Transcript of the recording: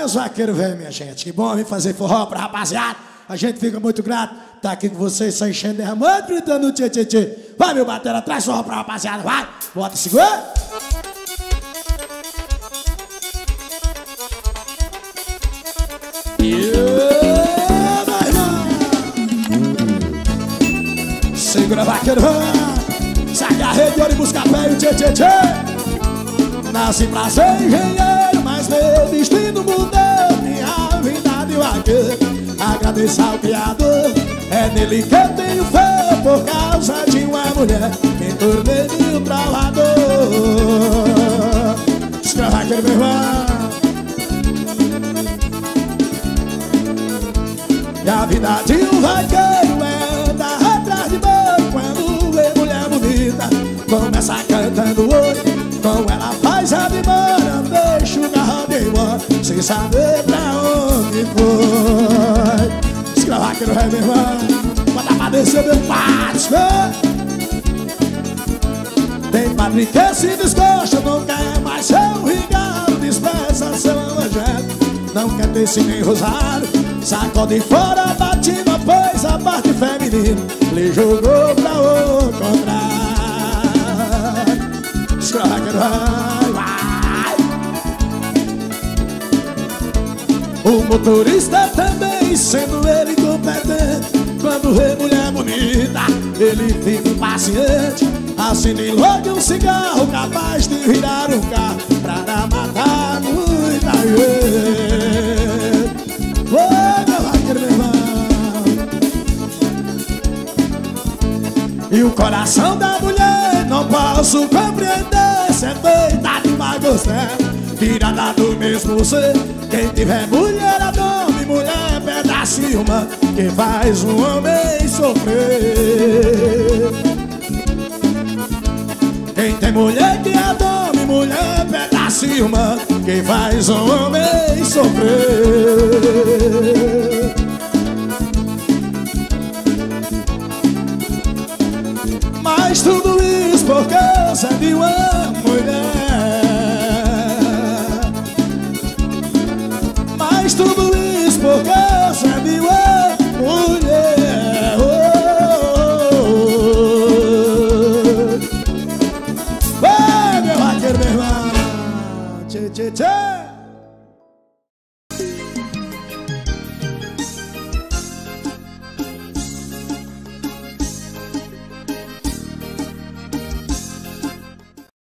os vaqueiros velhos, minha gente. Que bom vir fazer forró pra rapaziada. A gente fica muito grato. Tá aqui com vocês, só enchendo, derramando, gritando tchê, tchê, tchê. Vai, meu batera, traz forró pra rapaziada, vai. Bota, segura. Segura, vaqueiro, saque a rede, ônibus, café e o tchê, tchê, tchê. Nasci pra ser engenheiro, mas meu destino mudou. Minha vida de vaqueiro, agradeço ao Criador. É nele que eu tenho fé, por causa de uma mulher que tornei um trovador. Segura, vaqueiro, meu irmão. E a vida de um vaqueiro é andar atrás de boi. Quando vê mulher bonita, começa cantando oi. Com ela faz a demora, deixa o carro de embora, sem saber pra onde foi. Escrava vaqueiro, meu irmão. Bota pra descer, meu padre. Tem padre que se desgosta, não quer mais seu regalo, despreza seu evangelho. Não quer ter sim nem rosário, sacode fora a batina, pois a parte feminina lhe jogou pra o contrário. Vai. O motorista também, sendo ele competente, quando vê mulher bonita, ele fica impaciente. Acende logo um cigarro, capaz de virar um carro pra matar muita gente. Ô, meu vaqueiro, meu irmão. E o coração da mulher não posso compreender. Cê é doida demais, você tirada do mesmo ser. Quem tiver mulher adome, mulher pedacinho humano, que faz um homem sofrer. Quem tem mulher que adome, mulher pedacinho humano, que faz um homem sofrer. Mas tudo isso por causa de uma